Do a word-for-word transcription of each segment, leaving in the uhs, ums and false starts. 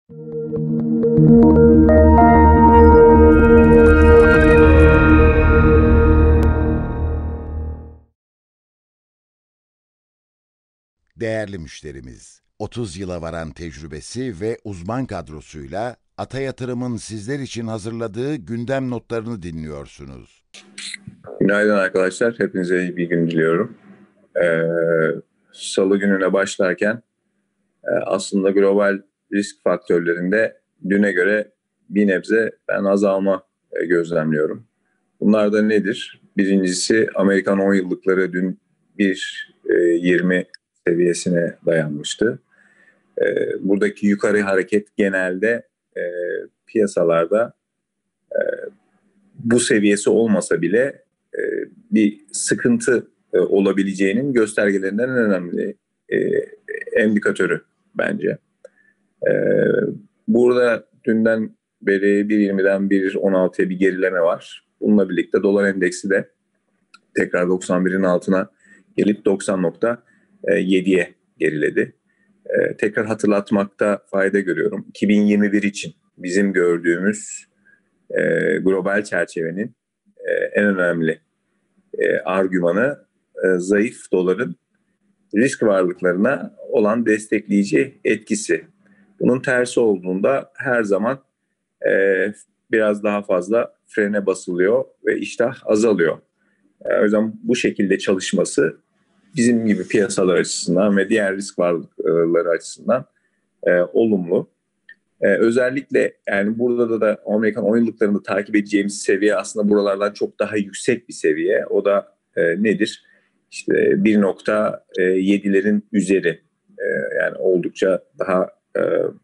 Değerli müşterimiz, otuz yıla varan tecrübesi ve uzman kadrosuyla Ata Yatırım'ın sizler için hazırladığı gündem notlarını dinliyorsunuz. Günaydın arkadaşlar, hepinize iyi bir gün diliyorum. Ee, Salı gününe başlarken e, aslında global risk faktörlerinde düne göre bir nebze ben azalma e, gözlemliyorum. Bunlar da nedir? Birincisi Amerikan on yıllıkları dün bir virgül yirmi seviyesine dayanmıştı. E, buradaki yukarı hareket genelde e, piyasalarda e, bu seviyesi olmasa bile e, bir sıkıntı e, olabileceğinin göstergelerinden en önemli e, endikatörü bence. E, burada dünden beri bir virgül yirmiden bir virgül on altıya bir gerileme var. Bununla birlikte dolar endeksi de tekrar doksan birin altına gelip doksan nokta yediye geriledi. E, tekrar hatırlatmakta fayda görüyorum. iki bin yirmi bir için bizim gördüğümüz e, global çerçevenin e, en önemli e, argümanı e, zayıf doların risk varlıklarına olan destekleyici etkisi. Bunun tersi olduğunda her zaman e, biraz daha fazla frene basılıyor ve iştah azalıyor. E, o yüzden bu şekilde çalışması bizim gibi piyasalar açısından ve diğer risk varlıkları açısından e, olumlu. Ee, özellikle yani burada da, da Amerikan on yıllıklarında takip edeceğimiz seviye aslında buralardan çok daha yüksek bir seviye. O da e, nedir? İşte bir nokta yedilerin üzeri e, yani oldukça daha e,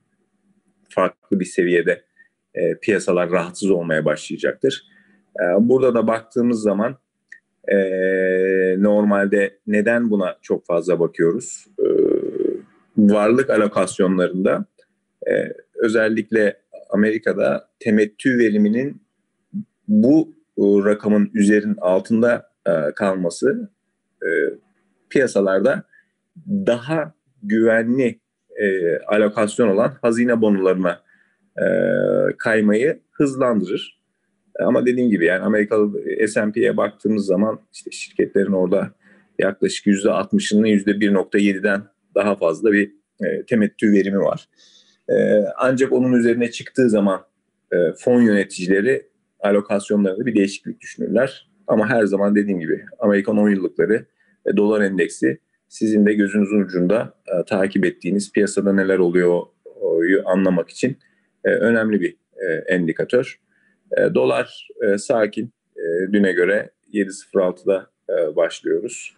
farklı bir seviyede e, piyasalar rahatsız olmaya başlayacaktır. E, burada da baktığımız zaman e, normalde neden buna çok fazla bakıyoruz? E, varlık alokasyonlarında Ee, özellikle Amerika'da temettü veriminin bu e, rakamın üzerin altında e, kalması e, piyasalarda daha güvenli e, alokasyon olan hazine bonolarına e, kaymayı hızlandırır. Ama dediğim gibi yani Amerikalı S and P'ye baktığımız zaman işte şirketlerin orada yaklaşık yüzde altmışının yüzde bir nokta yediden daha fazla bir e, temettü verimi var. Ee, ancak onun üzerine çıktığı zaman e, fon yöneticileri alokasyonlarında bir değişiklik düşünürler. Ama her zaman dediğim gibi Amerikan on yıllıkları ve dolar endeksi sizin de gözünüzün ucunda e, takip ettiğiniz piyasada neler oluyor anlamak için e, önemli bir e, endikatör. E, dolar e, sakin. E, düne göre yedi virgül sıfır altıda e, başlıyoruz.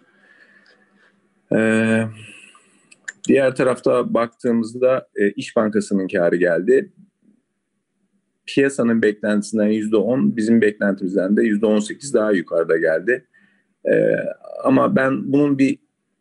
Evet. Diğer tarafta baktığımızda e, İş Bankası'nın karı geldi. Piyasanın beklentisinden yüzde on, bizim beklentimizden de yüzde on sekiz daha yukarıda geldi. E, ama ben bunun bir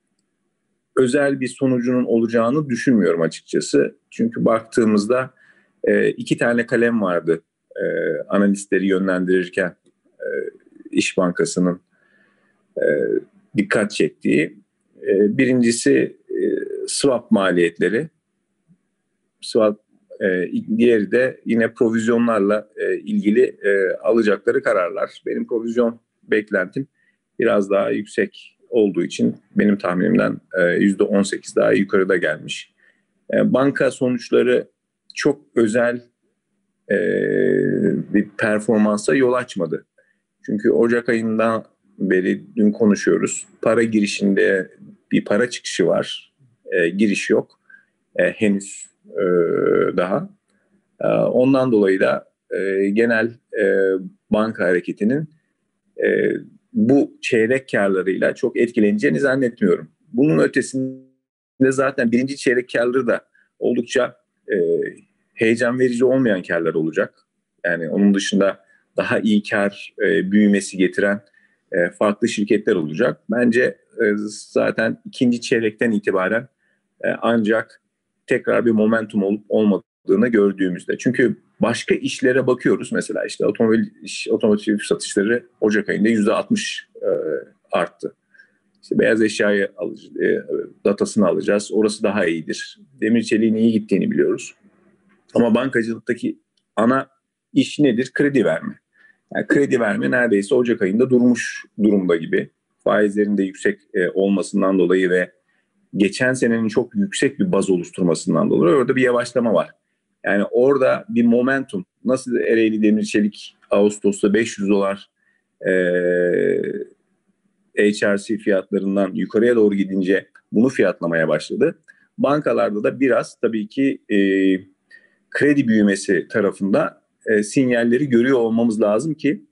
özel bir sonucunun olacağını düşünmüyorum açıkçası. Çünkü baktığımızda e, iki tane kalem vardı e, analistleri yönlendirirken e, İş Bankası'nın e, dikkat çektiği. E, birincisi e, swap maliyetleri. Swap, e, diğeri de yine provizyonlarla e, ilgili e, alacakları kararlar. Benim provizyon beklentim biraz daha yüksek olduğu için benim tahminimden e, yüzde on sekiz daha yukarıda gelmiş. E, banka sonuçları çok özel e, bir performansa yol açmadı. Çünkü Ocak ayından beri dün konuşuyoruz. Para girişinde bir para çıkışı var. E, giriş yok. E, henüz e, daha. E, ondan dolayı da e, genel e, banka hareketinin e, bu çeyrek karlarıyla çok etkileneceğini zannetmiyorum. Bunun ötesinde zaten birinci çeyrek karları da oldukça e, heyecan verici olmayan karlar olacak. Yani onun dışında daha iyi kar e, büyümesi getiren e, farklı şirketler olacak. Bence e, zaten ikinci çeyrekten itibaren e, ancak tekrar bir momentum olup olmadığını gördüğümüzde. Çünkü başka işlere bakıyoruz. Mesela işte otomobil otomotiv satışları Ocak ayında yüzde altmış e, arttı. İşte beyaz eşyayı alacağız, e, datasını alacağız. Orası daha iyidir. Demir çeliğin iyi gittiğini biliyoruz. Ama bankacılıktaki ana iş nedir? Kredi verme. Yani kredi verme neredeyse Ocak ayında durmuş durumda gibi. Faizlerin de yüksek e, olmasından dolayı ve geçen senenin çok yüksek bir baz oluşturmasından dolayı orada bir yavaşlama var. Yani orada bir momentum, nasıl Ereğli Demir Çelik Ağustos'ta beş yüz dolar e, H R C fiyatlarından yukarıya doğru gidince bunu fiyatlamaya başladı. Bankalarda da biraz tabii ki e, kredi büyümesi tarafında e, sinyalleri görüyor olmamız lazım ki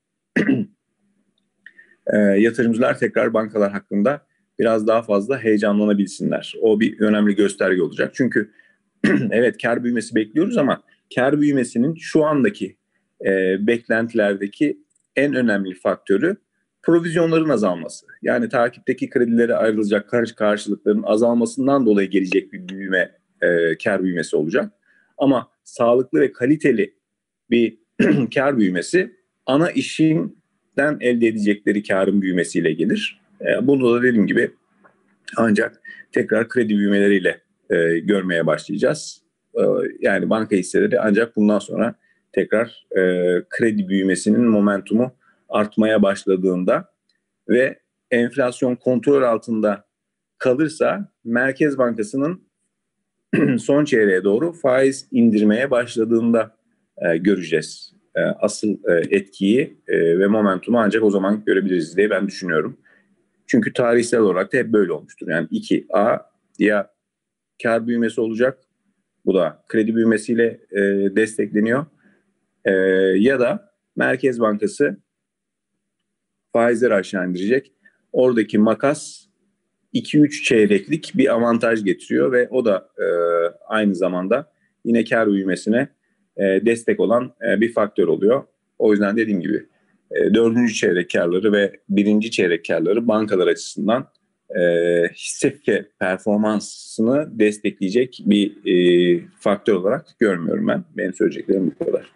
e, yatırımcılar tekrar bankalar hakkında biraz daha fazla heyecanlanabilsinler. O bir önemli gösterge olacak. Çünkü evet, kar büyümesi bekliyoruz ama kar büyümesinin şu andaki e, beklentilerdeki en önemli faktörü provizyonların azalması. Yani takipteki kredilere ayrılacak karşı karşılıkların azalmasından dolayı gelecek bir büyüme, e, kar büyümesi olacak. Ama sağlıklı ve kaliteli bir kar büyümesi ana işinden elde edecekleri karın büyümesiyle gelir. E, bunu da dediğim gibi ancak tekrar kredi büyümeleriyle e, görmeye başlayacağız. E, yani banka hisseleri ancak bundan sonra tekrar e, kredi büyümesinin momentumu artmaya başladığında ve enflasyon kontrol altında kalırsa Merkez Bankası'nın son çeyreğe doğru faiz indirmeye başladığında e, göreceğiz. E, asıl e, etkiyi e, ve momentumu ancak o zaman görebiliriz diye ben düşünüyorum. Çünkü tarihsel olarak da hep böyle olmuştur. Yani iki A ya kar büyümesi olacak. Bu da kredi büyümesiyle e, destekleniyor. E, ya da Merkez Bankası faizleri aşağı indirecek. Oradaki makas iki üç çeyreklik bir avantaj getiriyor ve o da e, aynı zamanda yine kar büyümesine e, destek olan e, bir faktör oluyor. O yüzden dediğim gibi e, dördüncü çeyrek karları ve birinci çeyrek karları bankalar açısından e, hisse performansını destekleyecek bir e, faktör olarak görmüyorum ben. Benim söyleyeceklerim bu kadar.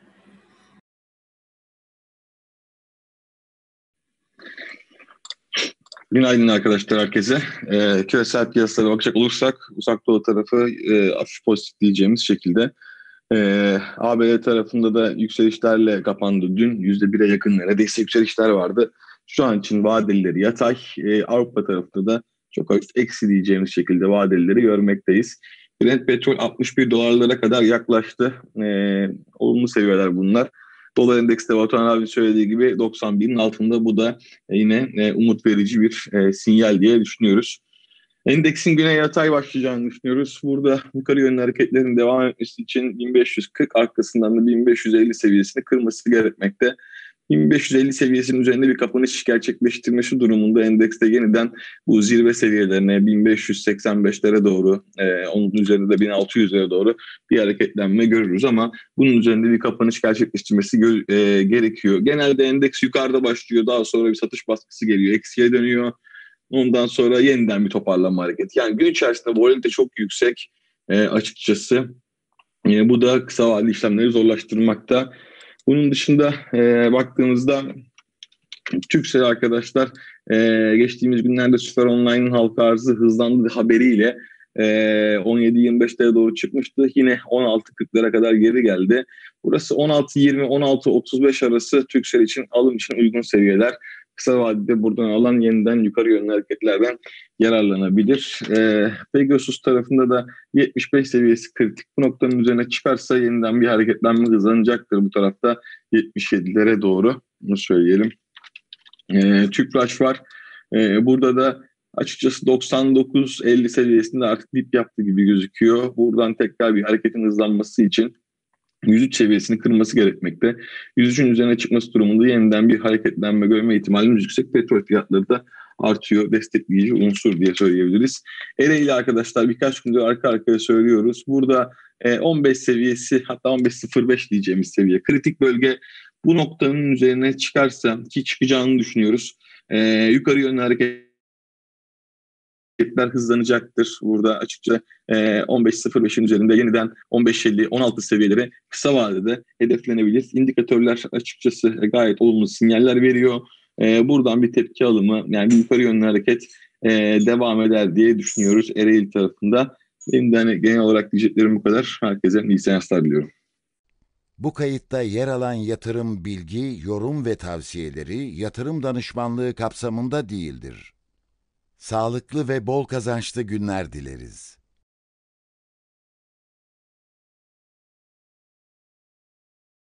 Günaydın arkadaşlar herkese. Ee, küresel piyasalara bakacak olursak uzak doğu tarafı e, hafif pozitif diyeceğimiz şekilde. Ee, A B D tarafında da yükselişlerle kapandı dün. yüzde bire yakın neredeyse yükselişler vardı. Şu an için vadelileri yatay. Ee, Avrupa tarafında da çok hafif eksi diyeceğimiz şekilde vadelileri görmekteyiz. Brent petrol altmış bir dolarlara kadar yaklaştı. Ee, olumlu seviyeler bunlar. Dolar endekste Batuhan abi söylediği gibi doksan binin altında, bu da yine e, umut verici bir e, sinyal diye düşünüyoruz. Endeksin güne yatay başlayacağını düşünüyoruz. Burada yukarı yönlü hareketlerin devam etmesi için bin beş yüz kırk arkasından da bin beş yüz elli seviyesini kırması gerekmekte. bin beş yüz elli seviyesinin üzerinde bir kapanış gerçekleştirmesi durumunda endekste yeniden bu zirve seviyelerine bin beş yüz seksen beşlere doğru, e, onun üzerinde de bin altı yüzlere doğru bir hareketlenme görürüz ama bunun üzerinde bir kapanış gerçekleştirmesi gö- e, gerekiyor. Genelde endeks yukarıda başlıyor, daha sonra bir satış baskısı geliyor, eksiye dönüyor. Ondan sonra yeniden bir toparlanma hareketi. Yani gün içerisinde volatilite çok yüksek e, açıkçası. E, bu da kısa vadeli işlemleri zorlaştırmakta. Bunun dışında e, baktığımızda Türksel arkadaşlar e, geçtiğimiz günlerde Süper Online'ın halka arzı hızlandı haberiyle e, on yedi yirmi beşlere doğru çıkmıştı. Yine on altı kırklara kadar geri geldi. Burası on altı yirmi on altı otuz beş arası Türksel için alım için uygun seviyeler. Kısa vadede buradan alan yeniden yukarı yönlü hareketlerden yararlanabilir. E, Pegasus tarafında da yetmiş beş seviyesi kritik. Bu noktanın üzerine çıkarsa yeniden bir hareketlenme hızlanacaktır bu tarafta yetmiş yedilere doğru. Bunu söyleyelim. E, Tüpraş var. E, burada da açıkçası doksan dokuz elli seviyesinde artık dip yaptı gibi gözüküyor. Buradan tekrar bir hareketin hızlanması için yüz üç seviyesini kırması gerekmekte. yüz üçün üzerine çıkması durumunda yeniden bir hareketlenme görme ihtimalimiz yüksek. Petrol fiyatları da artıyor. Destekleyici unsur diye söyleyebiliriz. Ereğli arkadaşlar birkaç gündür arka arkaya söylüyoruz. Burada on beş seviyesi, hatta on beş sıfır beş diyeceğimiz seviye kritik bölge. Bu noktanın üzerine çıkarsa, ki çıkacağını düşünüyoruz, Ee, yukarı yönlü hareket hareketler hızlanacaktır. Burada açıkça e, on beş sıfır beşin üzerinde yeniden on beş elli on altı seviyeleri kısa vadede hedeflenebilir. İndikatörler açıkçası gayet olumlu sinyaller veriyor. E, buradan bir tepki alımı, yani bir yukarı yönlü hareket e, devam eder diye düşünüyoruz Ereğli tarafında. Benim de hani genel olarak diyeceklerim bu kadar. Herkese iyi seanslar diliyorum. Bu kayıtta yer alan yatırım bilgi, yorum ve tavsiyeleri yatırım danışmanlığı kapsamında değildir. Sağlıklı ve bol kazançlı günler dileriz.